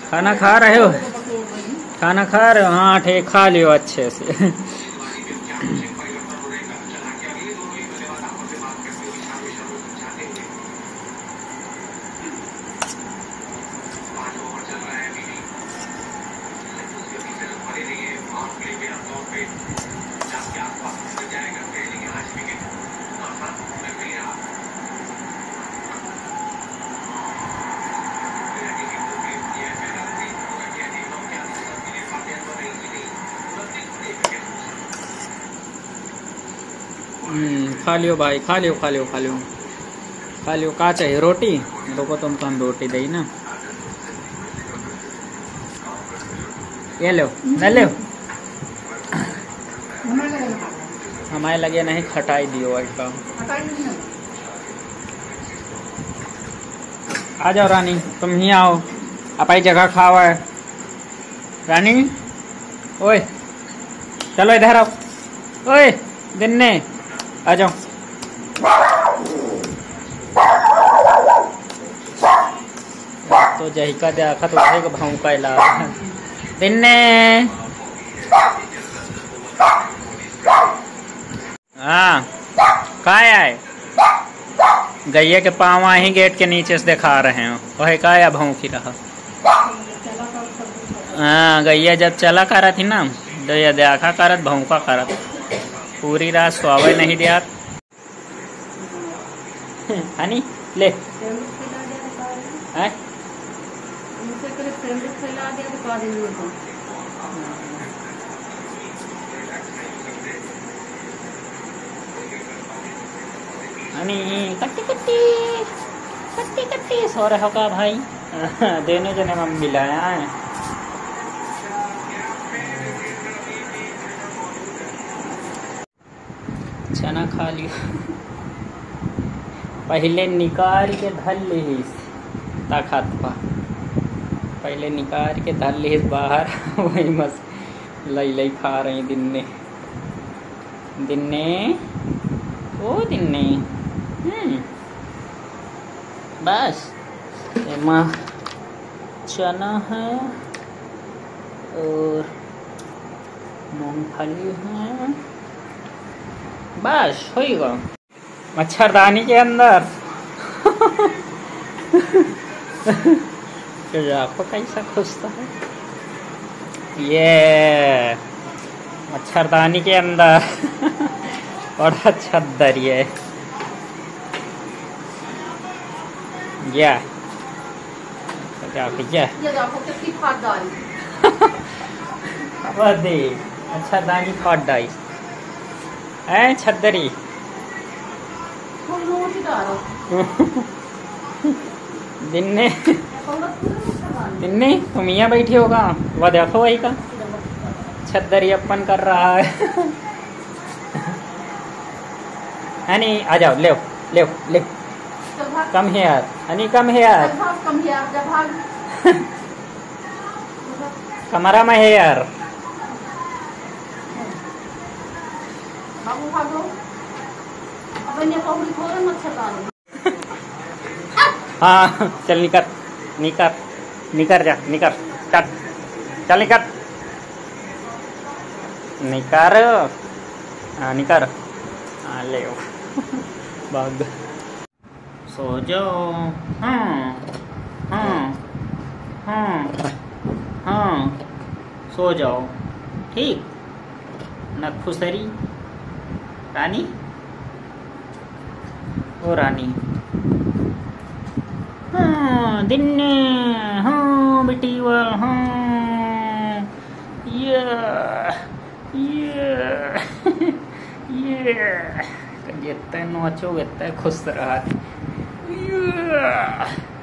खाना खा रहे हो? खाना खा रहे हो? हाँ ठीक, खा लियो अच्छे से। खा लियो भाई, खा लियो खा लियो खा लियो खा लियो। क्या चाहिए? रोटी? देखो तुमको हम रोटी दे ना, ये लो न लो। हमारे लगे नहीं, खटाई दियो एकदम। आ जाओ रानी, तुम ही आओ, अपाई जगह खाओ है। रानी ओए चलो इधर आओ, ओए दिन्ने आ जाओ। तो जही का देखा तो वही का भाव का इलाज दिन्ने। हाँ का आए? गैया के पाँव ही गेट के नीचे से दिखा रहे हो, वही का या भाव की रहा। हाँ गैया जब चला करा थी ना, तो ये देखा करत भौंका करत, पूरी रात सोवे नहीं दिया। हनी ले हनी कट्टी कट्टी कट्टी कट्टी सो रहे हो का भाई? देने जने मम्मी मिलाया है। चना खा लिया। पहले निकाल के धर लीस ताकत पा, पहले निकाल के धर लीस बाहर। वही मस लई लई खा रही दिन्ने दिन्ने ओ दिन्ने। बस एमा चना है और मूंगफली है, बस होगा। मच्छरदानी के अंदर आँखों कैसा खुशता है ये मच्छरदानी के अंदर। बड़ा छद्दर ये मच्छरदानी फाट डाई है छद्दरी। दिन्ने दिन्ने तुम यहाँ बैठी होगा, वह देखो वही का छद्दरी अपन कर रहा है नी। आ जाओ, ले ले ले, come here honey, come here, कमरा में हेयर। हाँ चल निकर निकर निकर जा निकर, चल चल निकर निकर। हाँ निकर, हाँ ले भाग। सो जाओ। हाँ हाँ हाँ हाँ सो जाओ, ठीक न खुसरी रानी। ओ रानी हाँ दिन्ने, हाँ बेटी वाह, हाँ ये जितने नोचो उतने खुश रहा।